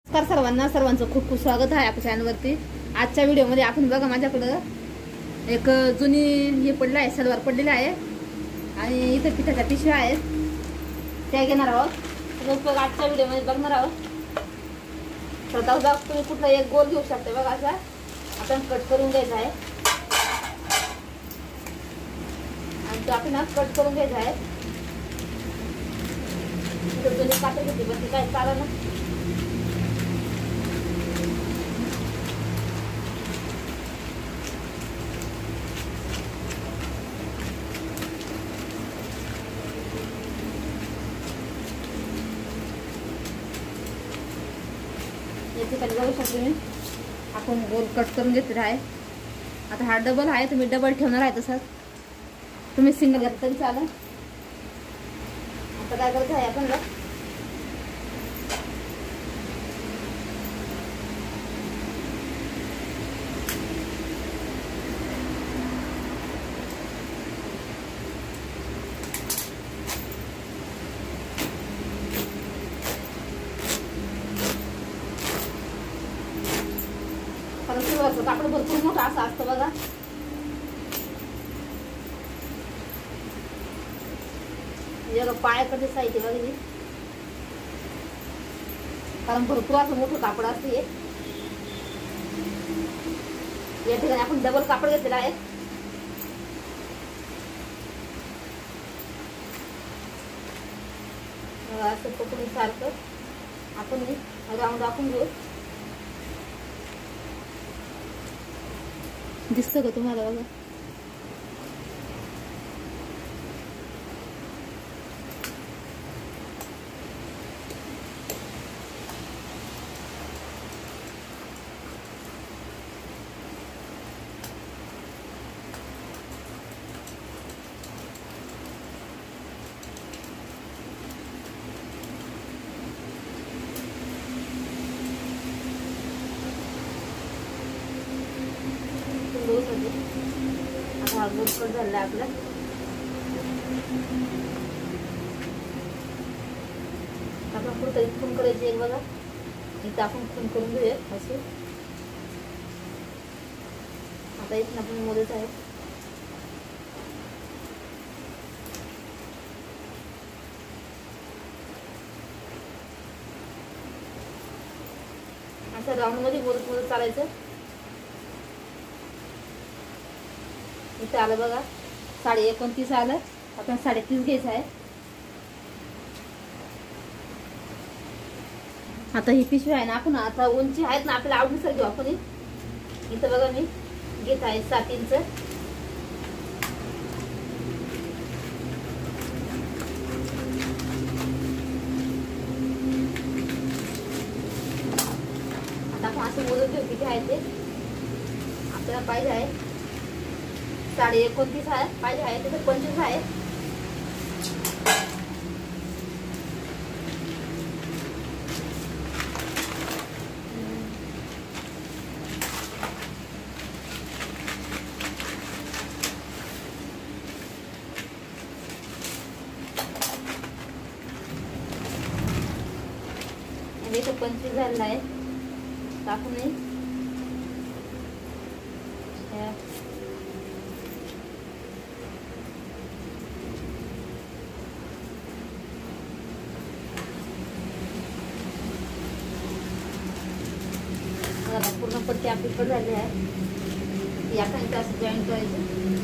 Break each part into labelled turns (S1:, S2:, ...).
S1: नमस्कार सर्वांचं खूप खूप स्वागत आहे आपल्या चॅनलवरती। आजच्या व्हिडिओमध्ये आपण बघा माझ्याकडं एक जुनी हे पडलं आहे, सलवार पडलेली आहे आणि इथे पिठाच्या पिशव्या आहेत त्या घेणार आहोत। तर आजच्या व्हिडिओमध्ये बघणार आहोत। तर दादा तुम्ही कुठला एक गोल घेऊ शकता बघा, असा आपण कट करून घ्यायचा आहे आणि तो आपण कट करून घ्यायचा आहे। तर जुनी कातर घेतली पण ती काय चालणार ना, ठिकाणी बघू शकतो मी आपण गोल कट करून घेतलेला आहे। आता हा डबल आहे, तुम्ही डबल ठेवणार आहे तसंच तुम्ही सिंगल घेतलं तरी चालेल। आता काय करायचं आहे आपण कापड भरपूर मोठा असं असतं बघा। पायाकडे साहित्य बघितली कारण भरपूर असं मोठं कापड असते। या ठिकाणी आपण डबल कापड घेतलेला आहे। असं पकडून सारखं आपण राऊंड आखून घेऊ। दिसतं का तुम्हाला बघा? आता हा गोल कट झाला आपला। आपण कुठे खून करायची एक बघा, इथं आपण खून करून घेऊया अशी। आता इथून आपण मोजत आहे असं राऊंड मध्ये मोजत मोजत चालायचं। इथे आलं बघा 29.5 आलं, आपण 30.5 घ्यायचं आहे। आता ही पिशवी आहे ना, आपण आता उंची आहेत ना आपल्या आवडीनुसार घेऊ आपण। इथं बघा मी घेत आहे 7 इंच। आता आपण असं मोजून घेऊ किती आहे ते आपल्याला पाहिजे आहे। 29.5 आहे पाहिजे आहे, तिथे 25 आहे। आणि इथे 25 झालेला आहे। टाकून नाही पूर्ण पट्टी आपली कट झाली आहे। या खाली असं जॉईंट करायचं।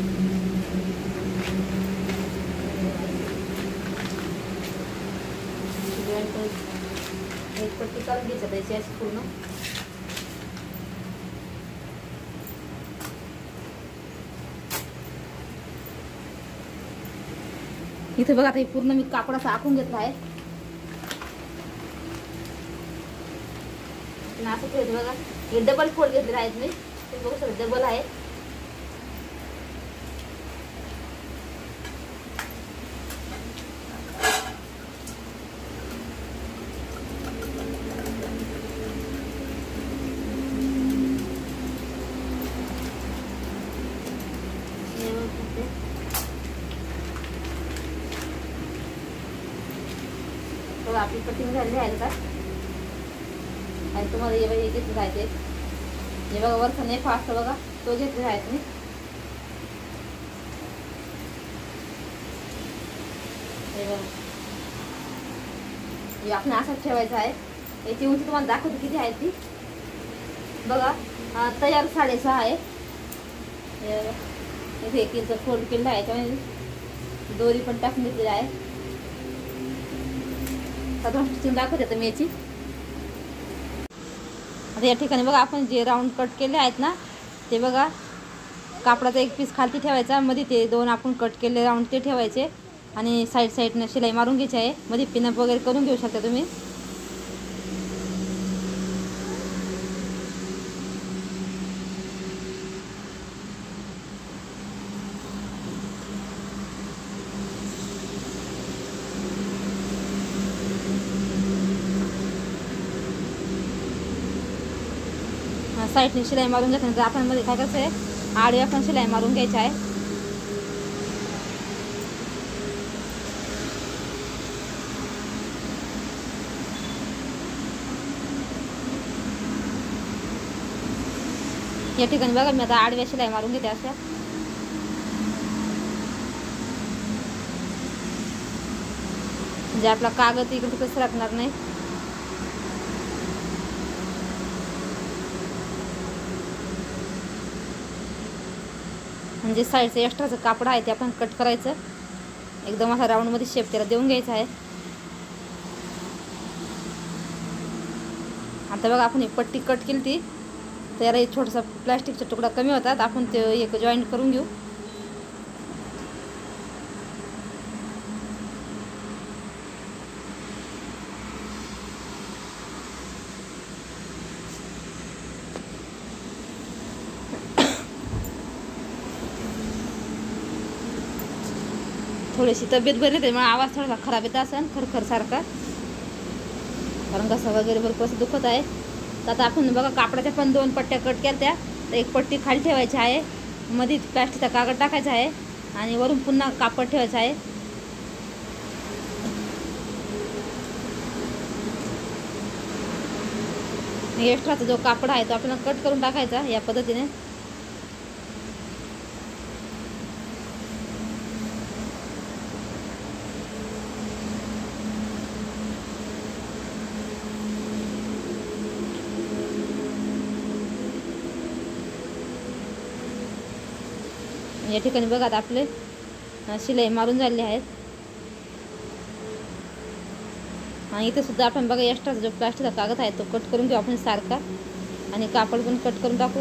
S1: जॉईंट करायचं, एक पट्टी काढून घ्यायचं त्याची अशी पूर्ण। इथे बघा आता पूर्ण मी कापड असं आखून घेतला आहे। असं ठेवते बघा, हे डबल फोल्ड घेतलेले आहेत मी, ते बघू शकता डबल आहे। आपली कटिंग झाली आहे का? आणि तुम्हाला हे घेतले आहे ते हे बघा वरचा नेफा असतो बघा तो घेतलेला आहे तुम्ही हे बघा हे आपण असंच ठेवायचं आहे याची उंची तुम्हाला दाखवते किती आहे ती बघा तयार 6.5 आहे इथे 1 इंच फोल्ड केलेला आहे त्यामुळे दोरी पण टाकून घेतलेली आहे आता स्टिचिंग दाखवते आता मी याची आता या ठिकाणी बघा आपण जे राऊंड कट केले आहेत ना ते बघा कापडाचा एक पीस खालती ठेवायचा मध्ये ते 2 आपण कट केले राऊंड ते ठेवायचे आणि साईडनं शिलाई मारून घ्यायची आहे मध्ये पिनअप वगैरे करून घेऊ शकता तुम्ही साईडने शिलाई मारून घेतल्यानंतर आपण मध्ये काय करायचं आहे आडव्या पण शिलाई मारून घ्यायची आहे या ठिकाणी बघा मी आता आडव्या शिलाई मारून घेते अशा म्हणजे आपला कागद इकडे तिकडे सरकणार नाही म्हणजे साईडचं एक्स्ट्राचं कापड आहे ते आपण कट करायचं एकदम असा राऊंडमध्ये शेप त्याला देऊन घ्यायचा आहे आता बघा आपण ही पट्टी कट केली ती त्याला एक छोटासा प्लास्टिकचा तुकडा कमी होतात आपण ते एक जॉईंट करून घेऊ थोडीशी तब्येत बरी नाही त्यामुळे आवाज थोडासा खराब येत असेल खरखर सारखा कारण घसा वगैरे भरपूर असं दुखत आहे तर आता आपण बघा कापडाच्या पण 2 पट्ट्या कट केल्या तर एक पट्टी खाली ठेवायची आहे मध्ये प्लास्टिकचा कागद टाकायचा आहे आणि वरून पुन्हा कापड ठेवायचं आहे एक्स्ट्राचा जो कापड आहे तो आपण कट करून टाकायचा या पद्धतीने या ठिकाणी बघा आता आपले शिलाई मारून झालेले आहेत आणि इथे सुद्धा आपण बघा एक्स्ट्राचा जो प्लास्टिकचा कागद आहे तो कट करून घेऊ आपण सारखा आणि कापड पण कट करून टाकू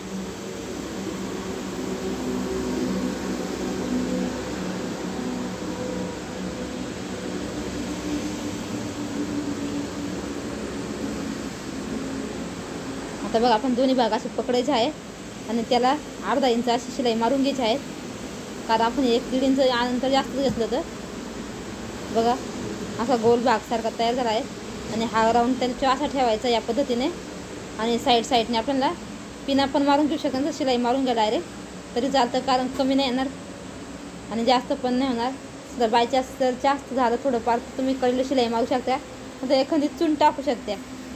S1: आता बघा आपण दोन्ही भाग असे पकडायचे आहे आणि त्याला अर्धा इंच अशी शिलाई मारून घ्यायची आहे कारण आपण 1-1.5 इंच अंतर जास्त घेतलं तर बघा असा गोल भाग सारखा तयार झाला आहे आणि हा राऊंड त्याला असा ठेवायचा या पद्धतीने आणि साईडने आपल्याला पिना पण मारून घेऊ शकतो शिलाई मारून घ्या डायरेक्ट तरी चालतं कारण कमी नाही येणार आणि जास्त पण नाही होणार जर बाय चान्स जर जास्त झालं थोडंफार तुम्ही कडीला शिलाई मारू शकता तर एखादी चून टाकू शकता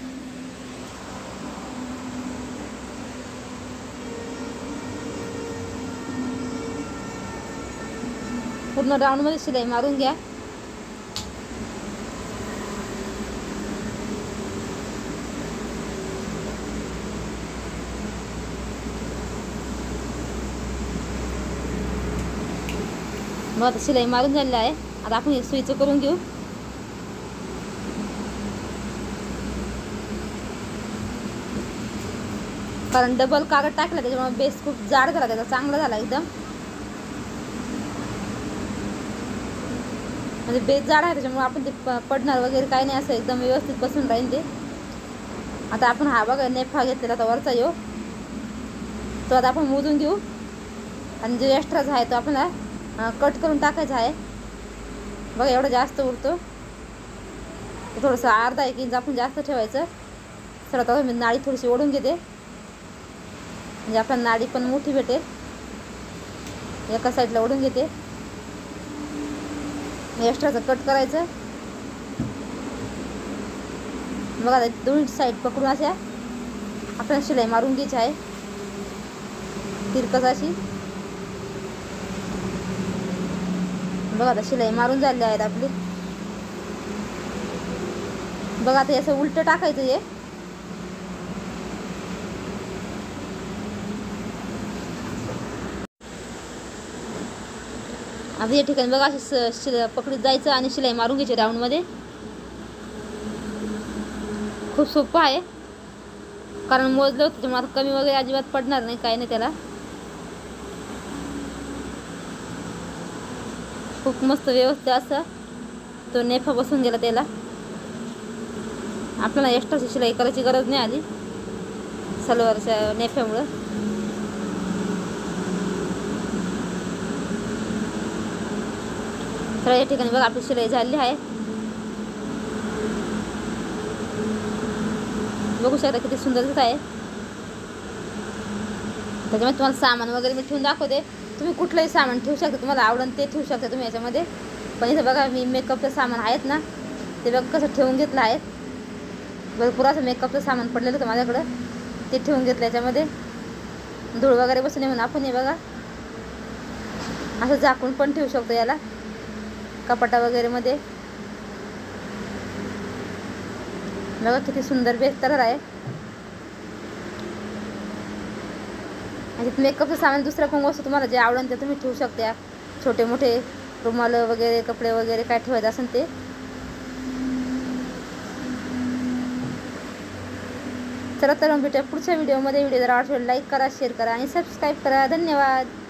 S1: पूर्ण राऊंडमध्ये शिलाई मारून घ्या मग आता शिलाई मारून झालेली आहे आता आपण हे सुईचं करून घेऊ कारण डबल कागद टाकला त्याच्यामुळे बेस खूप जाड झाला त्याचा चांगला झाला एकदम म्हणजे बेस जाड आहे त्याच्यामुळे आपण ते पडणार वगैरे काही नाही असं एकदम व्यवस्थित बसून राहील ते आता आपण हा बघा नेफा घेतलेला आता वरचा येऊ तो आता आपण मोजून घेऊ आणि जो एक्स्ट्राचा आहे तो आपल्याला कट करून टाकायचा आहे बघा एवढा जास्त उरतो थोडंसं अर्धा 1 इंच आपण जास्त ठेवायचं सर आता मी नाडी थोडीशी ओढून घेते म्हणजे आपल्याला नाडी पण मोठी भेटेल एका साईडला ओढून घेते एक्स्ट्राचं कट करायचं बघा आता दोन्ही साईड पकडून अशा आपल्याला शिलाई मारून घ्यायची आहे तिरकस अशी. बघा आता शिलाई मारून झाली आहेत आपली. बघा आता असं उलट टाकायचं हे. आता या ठिकाणी बघा अशी पकडीत जायचं आणि शिलाई मारून घ्यायची राऊंडमध्ये. खूप सोपं आहे कारण मोजलं होतं त्यामुळे आता कमी वगैरे अजिबात पडणार नाही, काही नाही त्याला. खूप मस्त व्यवस्थित असं तो नेफा बसून गेला त्याला. आपल्याला एक्स्ट्राची शिलाई करायची गरज नाही आली सलवारच्या नेफ्यामुळं. तर या ठिकाणी बघा आपली शिलाई झाली आहे. बघू शकता किती सुंदर दिसत आहे. त्याच्यामध्ये तुम्हाला सामान वगैरे मी ठेवून दाखवते. तुम्ही कुठलंही सामान ठेवू शकता, तुम्हाला आवडून ते ठेवू शकता तुम्ही याच्यामध्ये. पण इथं बघा मी मेकअपचं सामान आहेत ना ते बघा कसं ठेवून घेतलं आहे. भरपूर असं मेकअपचं सामान पडलेलं होतं माझ्याकडं, ते ठेवून घेतलं याच्यामध्ये. धूळ वगैरे बसून म्हणून आपण हे बघा असं झाकून पण ठेवू शकतो याला कपाटा वगैरे मध्ये. बघा किती सुंदर बेहतर आहे. आणि मेकअपचं सामान दुसऱ्या पण वस्तू तुम्हाला जे आवडेल ते तुम्ही ठेवू शकता. छोटे मोठे रुमाल वगैरे कपडे वगैरे काय ठेवायचं असेल ते. चला तर भेटूया पुढच्या व्हिडिओमध्ये. व्हिडिओ जर आवडला लाईक करा, शेअर करा आणि सबस्क्राईब करा. धन्यवाद.